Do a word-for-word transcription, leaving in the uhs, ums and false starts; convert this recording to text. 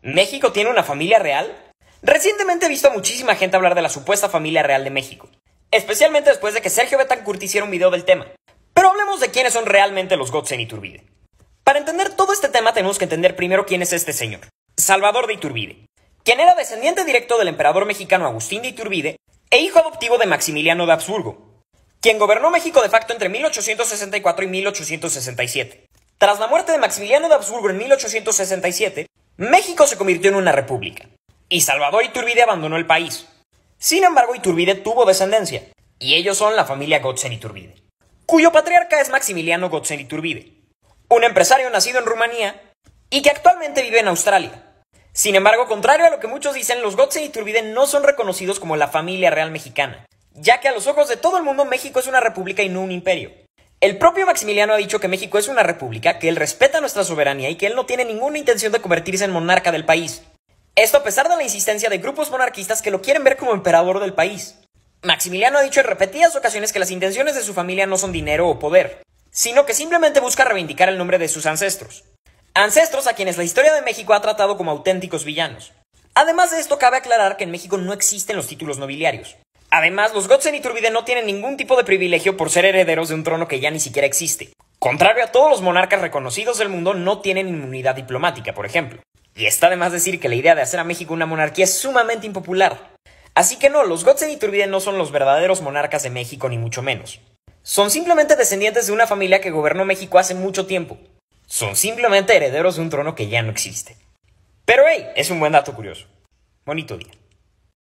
¿México tiene una familia real? Recientemente he visto a muchísima gente hablar de la supuesta familia real de México, especialmente después de que Sergio Betancourt hiciera un video del tema. Pero hablemos de quiénes son realmente los Gotzen Iturbide. Para entender todo este tema tenemos que entender primero quién es este señor, Salvador de Iturbide, quien era descendiente directo del emperador mexicano Agustín de Iturbide e hijo adoptivo de Maximiliano de Habsburgo, quien gobernó México de facto entre mil ochocientos sesenta y cuatro y mil ochocientos sesenta y siete. Tras la muerte de Maximiliano de Habsburgo en mil ochocientos sesenta y siete, México se convirtió en una república, y Salvador Iturbide abandonó el país. Sin embargo, Iturbide tuvo descendencia, y ellos son la familia Gotzen Iturbide, cuyo patriarca es Maximiliano Gotzen Iturbide, un empresario nacido en Rumanía y que actualmente vive en Australia. Sin embargo, contrario a lo que muchos dicen, los Gotzen Iturbide no son reconocidos como la familia real mexicana, ya que a los ojos de todo el mundo México es una república y no un imperio. El propio Maximiliano ha dicho que México es una república, que él respeta nuestra soberanía y que él no tiene ninguna intención de convertirse en monarca del país. Esto a pesar de la insistencia de grupos monarquistas que lo quieren ver como emperador del país. Maximiliano ha dicho en repetidas ocasiones que las intenciones de su familia no son dinero o poder, sino que simplemente busca reivindicar el nombre de sus ancestros. Ancestros a quienes la historia de México ha tratado como auténticos villanos. Además de esto, cabe aclarar que en México no existen los títulos nobiliarios. Además, los Gotzen Iturbide no tienen ningún tipo de privilegio por ser herederos de un trono que ya ni siquiera existe. Contrario a todos los monarcas reconocidos del mundo, no tienen inmunidad diplomática, por ejemplo. Y está de más decir que la idea de hacer a México una monarquía es sumamente impopular. Así que no, los Gotzen Iturbide no son los verdaderos monarcas de México, ni mucho menos. Son simplemente descendientes de una familia que gobernó México hace mucho tiempo. Son simplemente herederos de un trono que ya no existe. Pero hey, es un buen dato curioso. Bonito día.